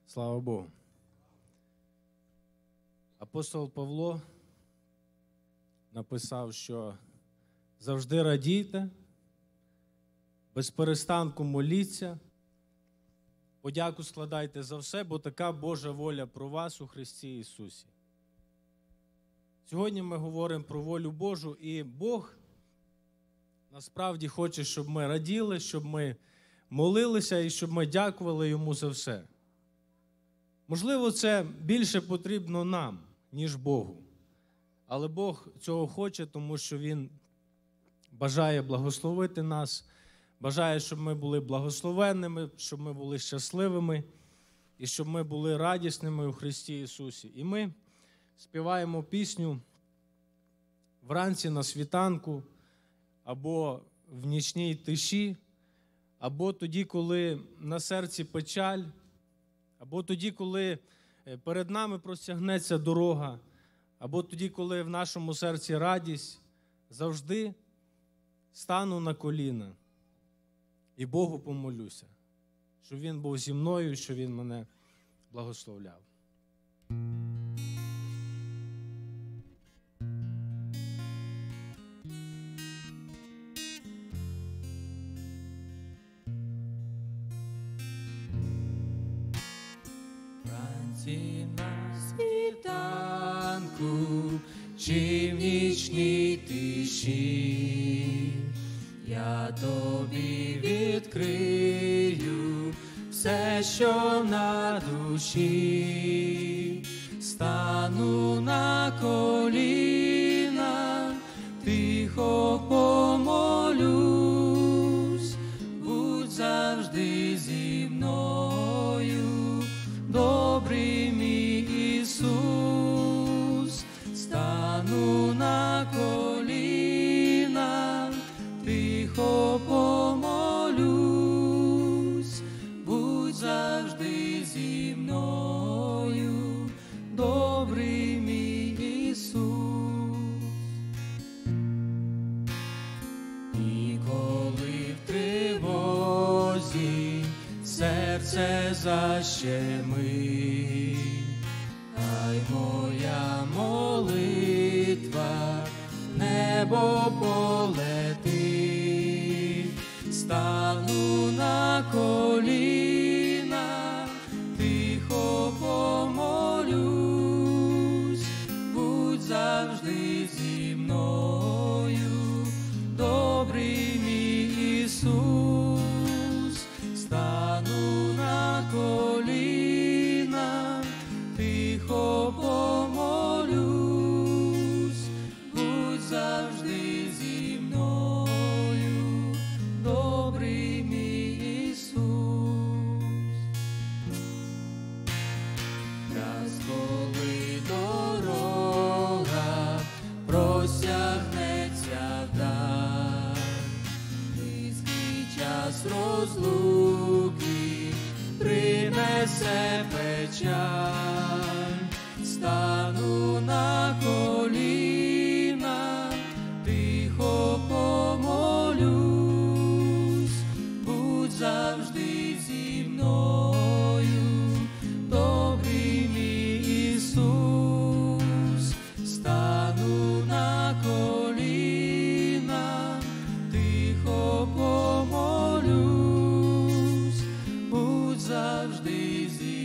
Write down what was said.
Слава Богу. Апостол Павло написав, що завжди радійте, без перестанку моліться, подяку складайте за все, бо така Божа воля про вас у Христі Ісусі. Сьогодні ми говоримо про волю Божу, і Бог насправді хоче, щоб ми раділи, щоб ми молилися і щоб ми дякували Йому за все. Можливо, це більше потрібно нам, ніж Богу. Але Бог цього хоче, тому що Він бажає благословити нас, бажає, щоб ми були благословенними, щоб ми були щасливими і щоб ми були радісними у Христі Ісусі. І ми співаємо пісню вранці на світанку, або в нічній тиші, або тоді, коли на серці печаль, або тоді, коли перед нами простягнеться дорога, або тоді, коли в нашому серці радість, завжди стану на коліна і Богу помолюся, щоб Він був зі мною, щоб Він мене благословляв. На світанку чи в нічній тиші я тобі відкрию все, що на душі, стану на коліна, тихо помолюсь, будь завжди зі мною, добрий мій Ісус, стану на коліна, тихо помолюсь, будь завжди зі мною, добрий мій Ісус. І коли в тривозі серце защемить, хай моя молитва в небо полетить, стану на коліна, тихо помолюсь, будь завжди зі мною, добрий мій Ісус, стану на коліна, тихо помолюсь, будь завжди зі мною, добрий мій Ісус. Раз коли дорога простягнеться вдаль, близький час розлуки принесе печаль, стану на коліна, тихо помолюсь, будь завжди зі мною, добрий мій Ісус, стану на коліна, тихо помолюсь, будь завжди зі